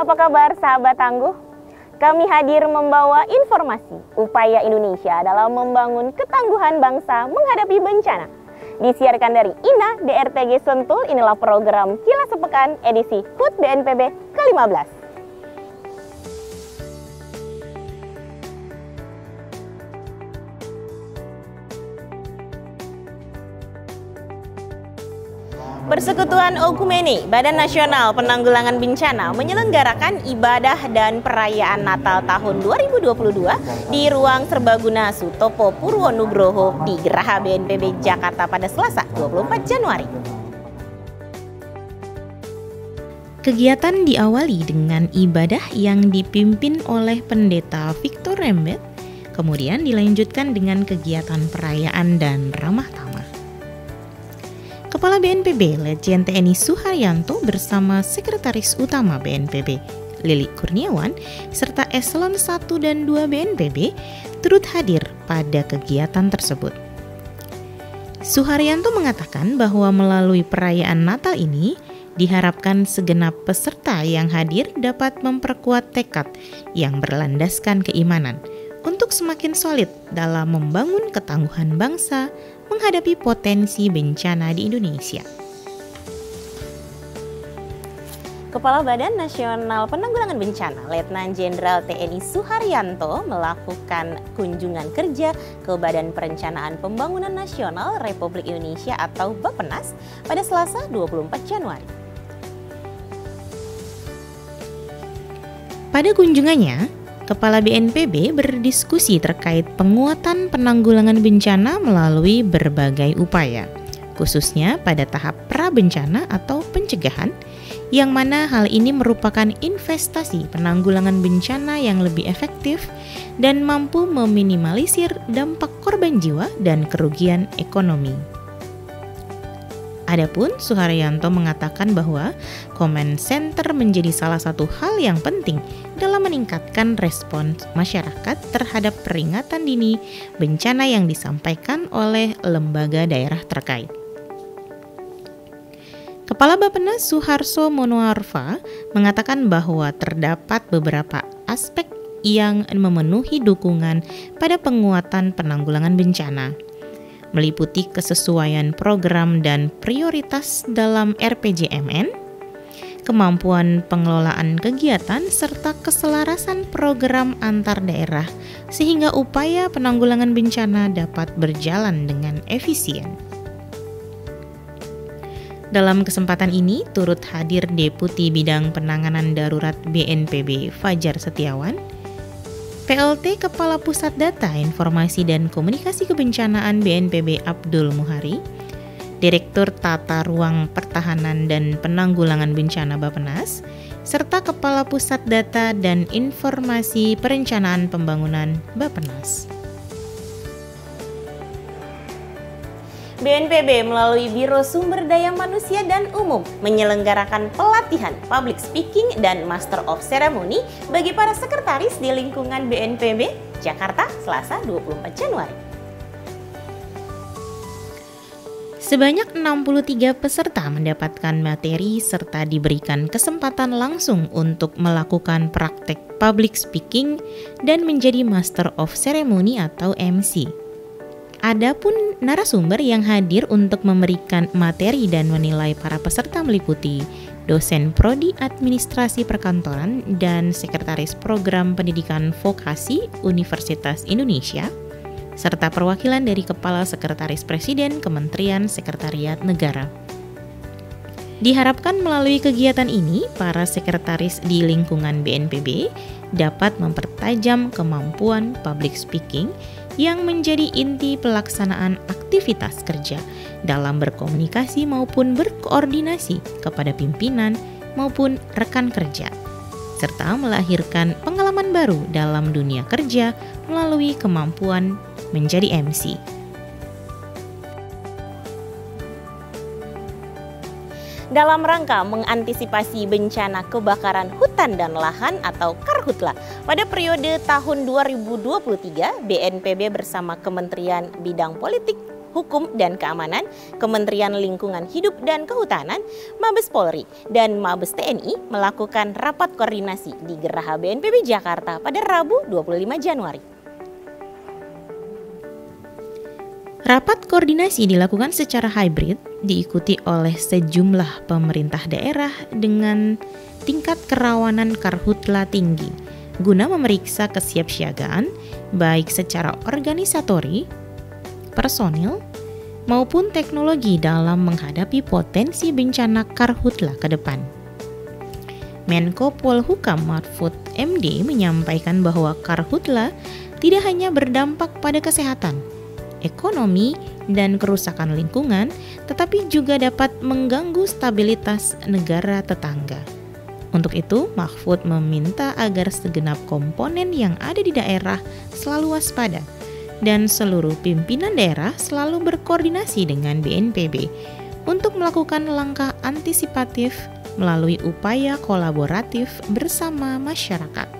Apa kabar sahabat tangguh? Kami hadir membawa informasi upaya Indonesia dalam membangun ketangguhan bangsa menghadapi bencana. Disiarkan dari INA DRTG Sentul, inilah program Kilas Sepekan edisi HUT BNPB ke-15. Persekutuan Okumene, Badan Nasional Penanggulangan Bencana, menyelenggarakan ibadah dan perayaan Natal tahun 2022 di ruang serbaguna Sutopo Purwonugroho di Geraha BNPB Jakarta pada Selasa 24 Januari. Kegiatan diawali dengan ibadah yang dipimpin oleh Pendeta Victor Rembet, kemudian dilanjutkan dengan kegiatan perayaan dan ramah tamah. Kepala BNPB Letjen TNI Suharyanto bersama Sekretaris Utama BNPB Lili Kurniawan serta Eselon 1 dan 2 BNPB turut hadir pada kegiatan tersebut. Suharyanto mengatakan bahwa melalui perayaan Natal ini diharapkan segenap peserta yang hadir dapat memperkuat tekad yang berlandaskan keimanan untuk semakin solid dalam membangun ketangguhan bangsa menghadapi potensi bencana di Indonesia. Kepala Badan Nasional Penanggulangan Bencana, Letnan Jenderal TNI Suharyanto melakukan kunjungan kerja ke Badan Perencanaan Pembangunan Nasional Republik Indonesia atau Bappenas pada Selasa 24 Januari. Pada kunjungannya, Kepala BNPB berdiskusi terkait penguatan penanggulangan bencana melalui berbagai upaya, khususnya pada tahap pra-bencana atau pencegahan, yang mana hal ini merupakan investasi penanggulangan bencana yang lebih efektif dan mampu meminimalisir dampak korban jiwa dan kerugian ekonomi. Adapun Suharyanto mengatakan bahwa Command Center menjadi salah satu hal yang penting dalam meningkatkan respons masyarakat terhadap peringatan dini bencana yang disampaikan oleh lembaga daerah terkait. Kepala Bappenas Suharso Monoarfa mengatakan bahwa terdapat beberapa aspek yang memenuhi dukungan pada penguatan penanggulangan bencana, meliputi kesesuaian program dan prioritas dalam RPJMN, kemampuan pengelolaan kegiatan, serta keselarasan program antar daerah sehingga upaya penanggulangan bencana dapat berjalan dengan efisien. Dalam kesempatan ini turut hadir Deputi Bidang Penanganan Darurat BNPB Fajar Setiawan, PLT Kepala Pusat Data Informasi dan Komunikasi Kebencanaan BNPB Abdul Muhari, Direktur Tata Ruang Pertahanan dan Penanggulangan Bencana Bappenas, serta Kepala Pusat Data dan Informasi Perencanaan Pembangunan Bappenas. BNPB melalui Biro Sumber Daya Manusia dan Umum menyelenggarakan pelatihan public speaking dan Master of Ceremony bagi para sekretaris di lingkungan BNPB Jakarta Selasa 24 Januari. Sebanyak 63 peserta mendapatkan materi serta diberikan kesempatan langsung untuk melakukan praktek public speaking dan menjadi Master of Ceremony atau MC. Adapun narasumber yang hadir untuk memberikan materi dan menilai para peserta meliputi dosen prodi administrasi perkantoran dan sekretaris program pendidikan vokasi Universitas Indonesia, serta perwakilan dari Kepala Sekretaris Presiden Kementerian Sekretariat Negara. Diharapkan melalui kegiatan ini, para sekretaris di lingkungan BNPB dapat mempertajam kemampuan public speaking yang menjadi inti pelaksanaan aktivitas kerja dalam berkomunikasi maupun berkoordinasi kepada pimpinan maupun rekan kerja, serta melahirkan pengalaman baru dalam dunia kerja melalui kemampuan menjadi MC. Dalam rangka mengantisipasi bencana kebakaran hutan dan lahan atau Karhutla pada periode tahun 2023, BNPB bersama Kementerian Bidang Politik, Hukum dan Keamanan, Kementerian Lingkungan Hidup dan Kehutanan, Mabes Polri, dan Mabes TNI melakukan rapat koordinasi di Geraha BNPB Jakarta pada Rabu 25 Januari. Rapat koordinasi dilakukan secara hybrid, diikuti oleh sejumlah pemerintah daerah dengan tingkat kerawanan karhutla tinggi, guna memeriksa kesiapsiagaan baik secara organisatori, personil, maupun teknologi dalam menghadapi potensi bencana karhutla ke depan. Menko Polhukam Mahfud MD menyampaikan bahwa karhutla tidak hanya berdampak pada kesehatan, ekonomi, dan kerusakan lingkungan, tetapi juga dapat mengganggu stabilitas negara tetangga. Untuk itu, Mahfud meminta agar segenap komponen yang ada di daerah selalu waspada dan seluruh pimpinan daerah selalu berkoordinasi dengan BNPB untuk melakukan langkah antisipatif melalui upaya kolaboratif bersama masyarakat.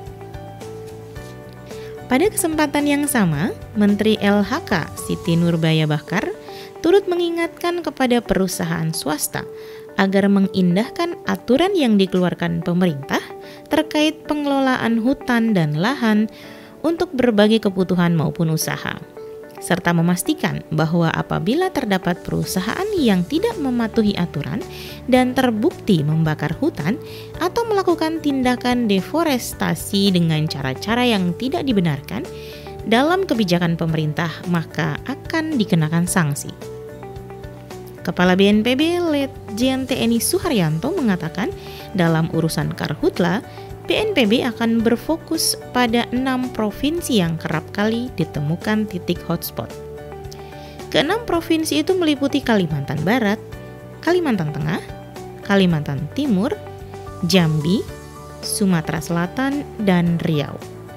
Pada kesempatan yang sama, Menteri LHK Siti Nurbaya Bakhar turut mengingatkan kepada perusahaan swasta agar mengindahkan aturan yang dikeluarkan pemerintah terkait pengelolaan hutan dan lahan untuk berbagai kebutuhan maupun usaha, serta memastikan bahwa apabila terdapat perusahaan yang tidak mematuhi aturan dan terbukti membakar hutan atau melakukan tindakan deforestasi dengan cara-cara yang tidak dibenarkan dalam kebijakan pemerintah, maka akan dikenakan sanksi. Kepala BNPB Letjen TNI Suharyanto mengatakan dalam urusan karhutla, BNPB akan berfokus pada 6 provinsi yang kerap kali ditemukan titik hotspot. Ke-6 provinsi itu meliputi Kalimantan Barat, Kalimantan Tengah, Kalimantan Timur, Jambi, Sumatera Selatan, dan Riau.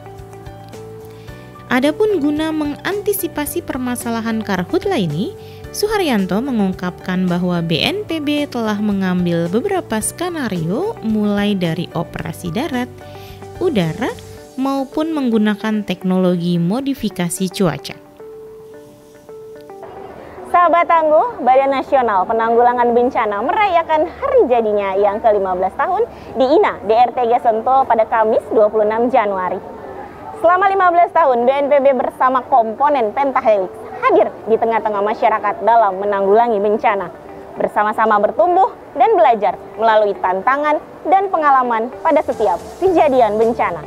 Adapun guna mengantisipasi permasalahan karhutla ini, Suharyanto mengungkapkan bahwa BNPB telah mengambil beberapa skenario mulai dari operasi darat, udara, maupun menggunakan teknologi modifikasi cuaca. Sahabat Tangguh, Badan Nasional Penanggulangan Bencana merayakan hari jadinya yang ke-15 tahun di INA DRTG Sentul pada Kamis 26 Januari. Selama 15 tahun, BNPB bersama komponen Pentahelix hadir di tengah-tengah masyarakat dalam menanggulangi bencana, bersama-sama bertumbuh dan belajar melalui tantangan dan pengalaman pada setiap kejadian bencana.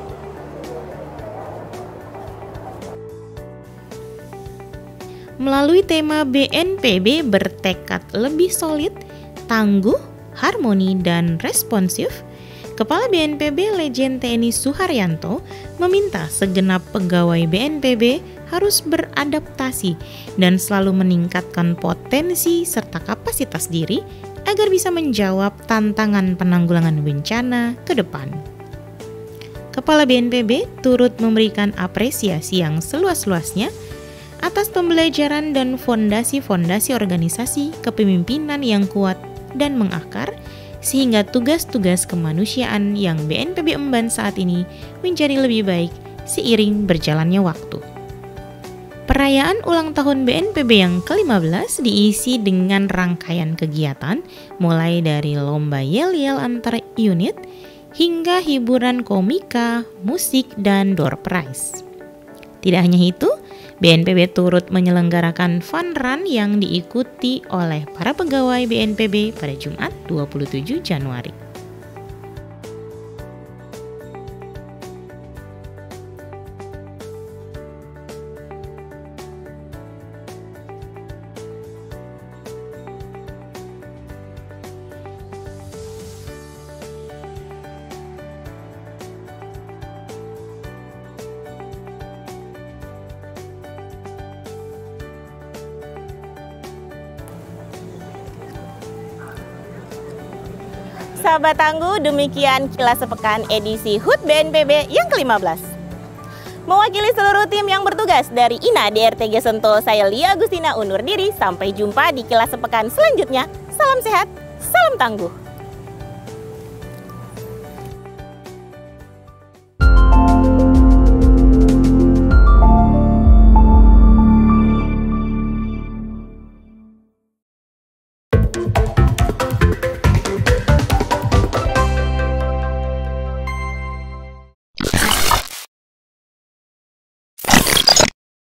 Melalui tema BNPB bertekad lebih solid, tangguh, harmoni, dan responsif, Kepala BNPB Letjen TNI Suharyanto meminta segenap pegawai BNPB harus beradaptasi dan selalu meningkatkan potensi serta kapasitas diri agar bisa menjawab tantangan penanggulangan bencana ke depan. Kepala BNPB turut memberikan apresiasi yang seluas-luasnya atas pembelajaran dan fondasi-fondasi organisasi kepemimpinan yang kuat dan mengakar, sehingga tugas-tugas kemanusiaan yang BNPB emban saat ini menjadi lebih baik seiring berjalannya waktu. Perayaan ulang tahun BNPB yang ke-15 diisi dengan rangkaian kegiatan mulai dari lomba yel-yel antar unit hingga hiburan komika, musik, dan door prize. Tidak hanya itu, BNPB turut menyelenggarakan fun run yang diikuti oleh para pegawai BNPB pada Jumat 27 Januari. Sahabat Tangguh, demikian Kilas Sepekan edisi HUT BNPB yang ke-15. Mewakili seluruh tim yang bertugas dari INA DRTG Sentul, saya Lia Agustina undur diri. Sampai jumpa di Kilas Sepekan selanjutnya. Salam sehat, salam tangguh.